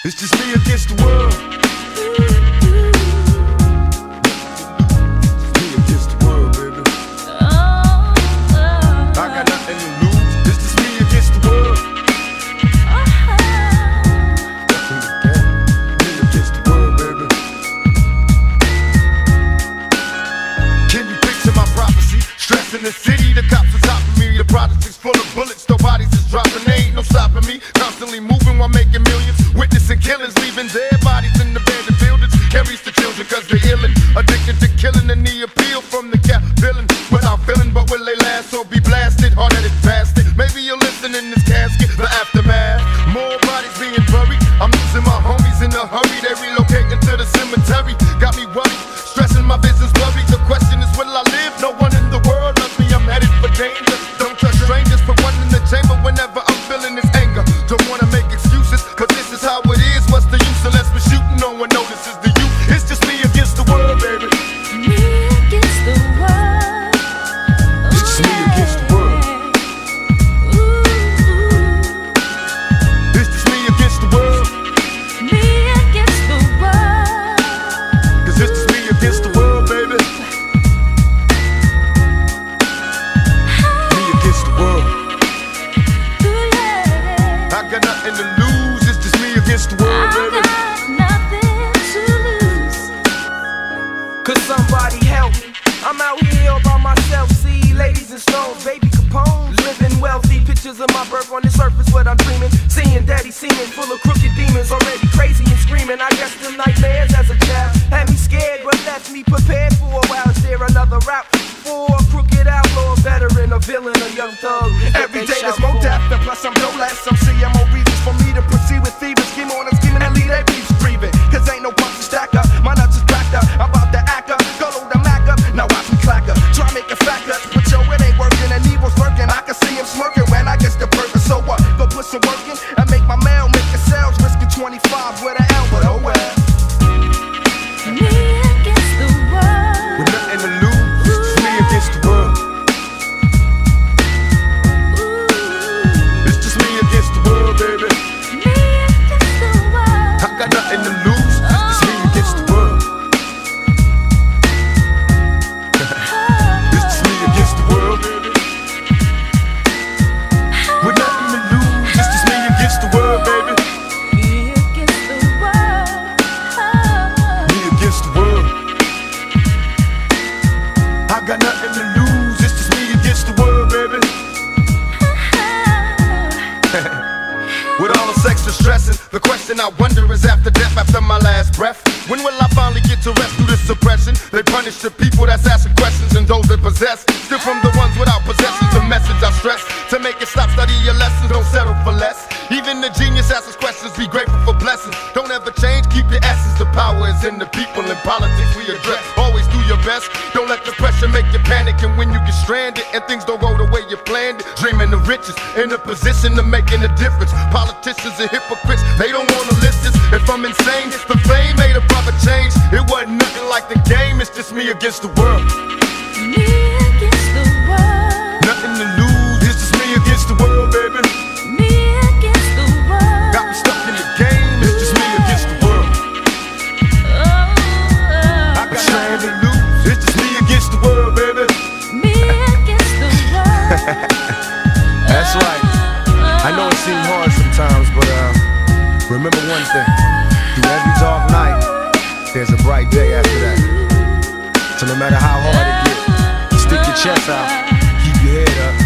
It's just me against the world. It's me against the world, baby. I got nothing to lose. It's just me against the world. Me against the world, baby. Can you picture my prophecy? Stress in the city, the cops are topping me. The project is full of bullets, no bodies is dropping. There ain't no stopping me. Constantly moving while making millions. Witnessing killings, leaving dead bodies in the abandoned buildings. Carries the children cause they're illin'. Addicted to killing and the appeal from the cap villain. Without feeling, but will they last or be blasted? Hard-headed bastard. Maybe you'll listen in this casket, the aftermath. More bodies being buried. I'm losing my homies in a hurry. They relocating to the cemetery. Got me worried, stressing my business blurry. The question is, will I live? No one in the world loves me. I'm headed for danger. Don't trust strangers. Put one in the chamber whenever I'm feeling this anger. Don't wanna make excuses, cause this is how it is. What's the use unless we're shooting? No one notices the youth. It's just me against the world, baby. Me against the world. It's just me against the world. It's just me against the world. Me against the world. Cause it's just me against the world, baby. Me against the world. I got nothing to lose. It's just me against the world, baby. Nothing to lose. Could somebody help me? I'm out here all by myself. See ladies and stones, baby Capones, living wealthy. Pictures of my birth on the surface, what I'm dreaming. Seeing daddy seeming full of crooked demons, already crazy and screaming. I guess them nightmares as a child had me scared, but left me prepared for a while. Is there another route for a crooked outlaw, a veteran, a villain, a young thug? Every day there's more death, and plus I'm no less. I'm seeing more reasons for me to proceed with fever. Scheme on and scheming and lead their beefs breathing. Cause ain't no punch to stack up. My nuts is backed up. I'm about to act up. Go load the Mac up. Now watch me clack up. Try make it fact up. But yo, it ain't working and evil's lurking. I can see him smirking when I get the burger. So what? Go put some work in and make my mail, make the sales. Risking 25 with an L, but oh well. Me against the world. With nothing to lose. It's just me against the world. It's just me against the world, baby. Me against the world. I got nothing to lose. It's me against the world. It's just me against the world, baby. With nothing to lose. It's just me against the world, baby. Me against the world. Me against the world. I got nothing to lose. It's just me against the world, baby. With all the sex and stressing, the question I wonder is after death, after my last breath, when will I finally get to rest through this suppression? They punish the people that's asking questions and those that possess. Still from the ones without possessions, the message I stress. To make it stop, study your lessons, don't settle for less. Even the genius asks questions, be grateful for blessings. Don't ever change, keep your essence. The power is in the people, in politics we address. Always do your best, don't let the pressure make you panic. And when you get stranded and things don't go the way you planned it, dreaming of riches, in a position of making a difference. Politicians are hypocrites, they don't wanna listen. If I'm insane, the fame made a proper change. It wasn't nothing like the game, it's just me against the world. Me against the world. Nothing to lose, it's just me against the world, baby. Me against the world. Got me stuck in the game, it's just me against the world. I got nothing to lose, it's just me against the world, baby. Me against the world. That's right. I know it seems hard sometimes, but remember one thing. Through every dark night, there's a bright day after that. So no matter how hard it gets, stick your chest out, keep your head up.